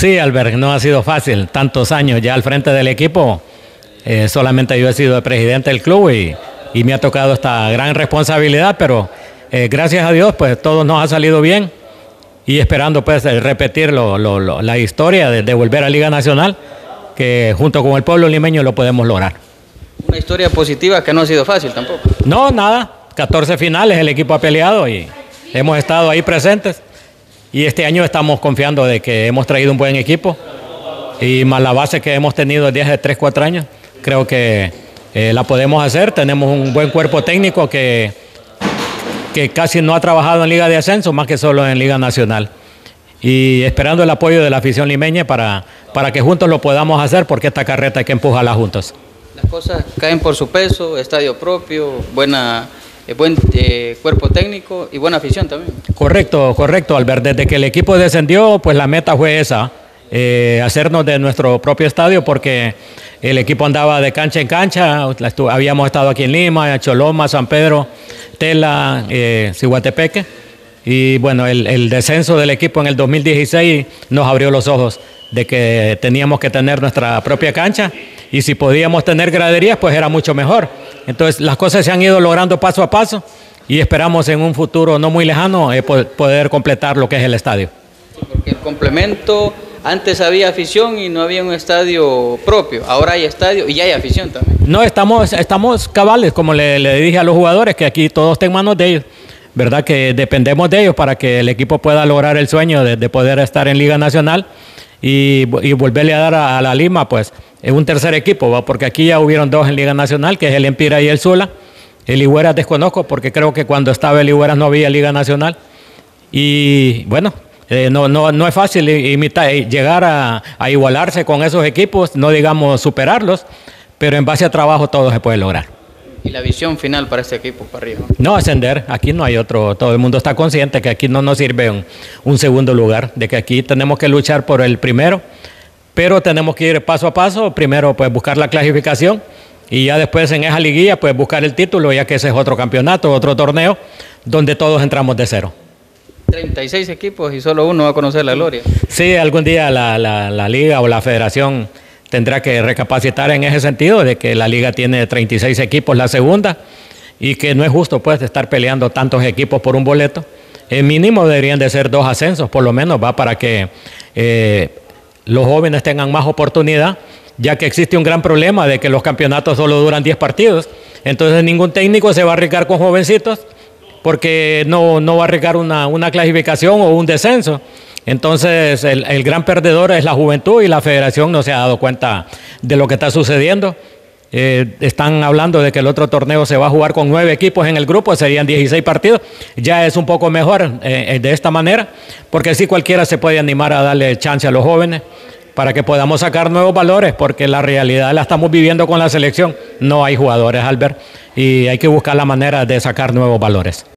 Sí, Albert, no ha sido fácil, tantos años ya al frente del equipo. Solamente yo he sido el presidente del club y me ha tocado esta gran responsabilidad, pero gracias a Dios pues todo nos ha salido bien y esperando pues repetir la historia de volver a Liga Nacional, que junto con el pueblo limeño lo podemos lograr. Una historia positiva que no ha sido fácil tampoco. No, nada, 14 finales el equipo ha peleado y hemos estado ahí presentes y este año estamos confiando de que hemos traído un buen equipo y más la base que hemos tenido desde hace 3, 4 años. Creo que la podemos hacer, tenemos un buen cuerpo técnico que casi no ha trabajado en Liga de Ascenso, más que solo en Liga Nacional. Y esperando el apoyo de la afición limeña para que juntos lo podamos hacer, porque esta carreta hay que empujarla juntos. Las cosas caen por su peso, estadio propio, buen cuerpo técnico y buena afición también. Correcto, Albert. Desde que el equipo descendió, pues la meta fue esa, hacernos de nuestro propio estadio, porque el equipo andaba de cancha en cancha. Habíamos estado aquí en Lima, Choloma, San Pedro, Tela, Ciguatepeque. Y bueno, el descenso del equipo en el 2016 nos abrió los ojos de que teníamos que tener nuestra propia cancha y si podíamos tener graderías, pues era mucho mejor. Entonces las cosas se han ido logrando paso a paso y esperamos en un futuro no muy lejano poder completar lo que es el estadio. Porque el complemento, antes había afición y no había un estadio propio, ahora hay estadio y ya hay afición también. No, estamos cabales, como le dije a los jugadores, que aquí todo está en manos de ellos. ¿Verdad? Que dependemos de ellos para que el equipo pueda lograr el sueño de poder estar en Liga Nacional y volverle a dar a la Lima pues un tercer equipo, ¿va? Porque aquí ya hubieron 2 en Liga Nacional, que es el Empira y el Sula. El Higueras desconozco porque creo que cuando estaba el Higueras no había Liga Nacional y bueno, no es fácil llegar a igualarse con esos equipos, no digamos superarlos, pero en base a trabajo todo se puede lograr. ¿Y la visión final para este equipo, para arriba? No, ascender. Aquí no hay otro. Todo el mundo está consciente que aquí no nos sirve un segundo lugar, de que aquí tenemos que luchar por el primero, pero tenemos que ir paso a paso. Primero, pues buscar la clasificación y ya después en esa liguilla, pues buscar el título, ya que ese es otro campeonato, otro torneo, donde todos entramos de cero. 36 equipos y solo uno va a conocer la gloria. Sí, algún día la liga o la federación tendrá que recapacitar en ese sentido de que la liga tiene 36 equipos, la segunda, y que no es justo pues estar peleando tantos equipos por un boleto. Mínimo deberían de ser 2 ascensos, por lo menos, va para que los jóvenes tengan más oportunidad, ya que existe un gran problema de que los campeonatos solo duran 10 partidos. Entonces ningún técnico se va a arriesgar con jovencitos porque no va a arriesgar una clasificación o un descenso. Entonces el gran perdedor es la juventud y la federación no se ha dado cuenta de lo que está sucediendo. Están hablando de que el otro torneo se va a jugar con 9 equipos en el grupo, serían 16 partidos. Ya es un poco mejor de esta manera, porque así cualquiera se puede animar a darle chance a los jóvenes para que podamos sacar nuevos valores, porque la realidad la estamos viviendo con la selección. No hay jugadores, Albert, y hay que buscar la manera de sacar nuevos valores.